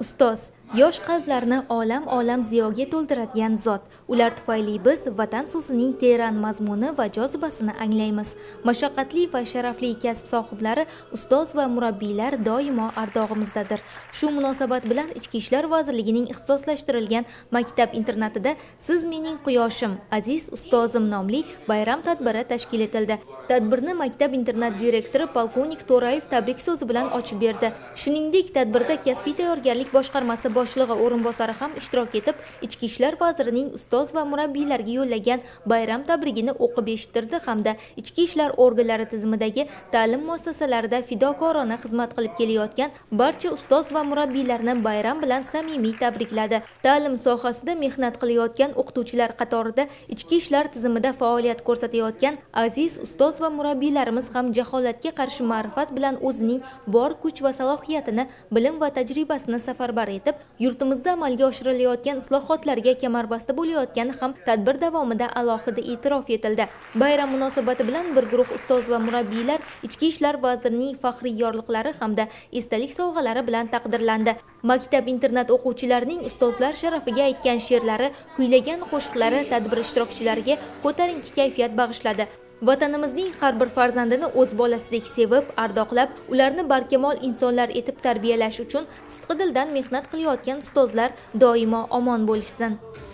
Ustoz, yosh qalblarni olam ziyoga to'ldiradigan zot. Ular tufayli biz vatan so'zining teran mazmuni va jozibasini anglaymiz. Mashaqqatli va sharafli kasb sohiblari, ustoz va murabbiylar doimo ardog'imizdadir. Shu munosabat bilan Ichki ishlar vazirligining ixtisoslashtirilgan maktab-internatida "Siz mening quyoshim, aziz ustozim" nomli bayram tadbiri tashkil etildi. Tadbirni maktab-internat direktori polkovnik To'rayev tabrik so'zi bilan ochib berdi. Shuningdek, tadbirda kasbiy tayyorgarlik boshqarmasi boshlig'i o'rinbosari ham ishtirok etib, Ichki ishlar vazirining ustoz va murabbiylarga yo'llagan bayram tabrigini o'qib eshittirdi hamda ichki ishlar organlari tizimidagi ta'lim muassasalarida fidokorona xizmat qilib kelayotgan barcha ustoz va murabbiylarni bayram bilan samimiy tabrikladi. Ta'lim sohasida mehnat qilayotgan o'qituvchilar qatorida ichki ishlar tizimida faoliyat ko'rsatayotgan aziz ustoz va murabbiylarimiz ham jaholatga qarshi ma'rifat bilan o'zining bor kuch va salohiyatini, bilim va tajribasini safarbar etib, yurtimizda amalga oshirilayotgan islohotlarga kamarbasta bo'layotgani ham tadbir davomida alohida e'tirof etildi. Bayram munosabati bilan bir guruh ustoz va murabbiylar Ichki ishlar vazirining faxriy yorliqlari hamda esdalik sovg'alari bilan taqdirlandi. Maktab-internat o'quvchilarining ustozlar sharafiga aytgan she'rlari, kuylagan qo'shiqlari tadbir ishtirokchilariga ko'tarinki kayfiyat bag'ishladi. Vatanimizning har bir farzandini o'z bolasidek sevib, ardoqlab, ularni barkamol insonlar etib tarbiyalash uchun sidqidildan mehnat qilayotgan ustozlar doimo omon bo'lishsin.